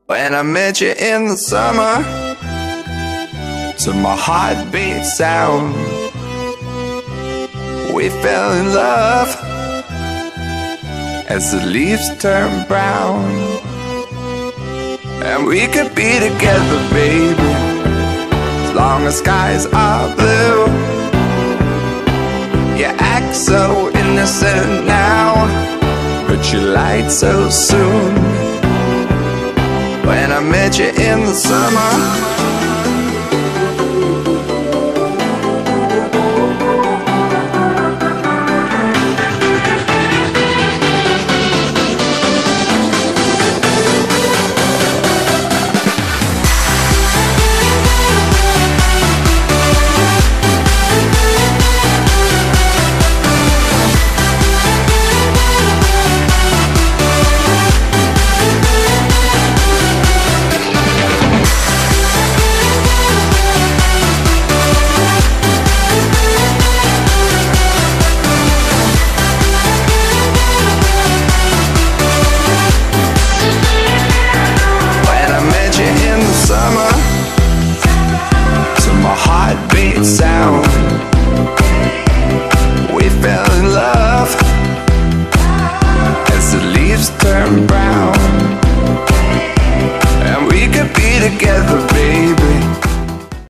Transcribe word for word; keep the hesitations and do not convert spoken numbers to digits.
When I met you in the summer, to my heartbeat sound, we fell in love as the leaves turn brown. And we could be together, baby, as long as skies are blue. You act so innocent now, but you lied so soon. When I met you in the summer,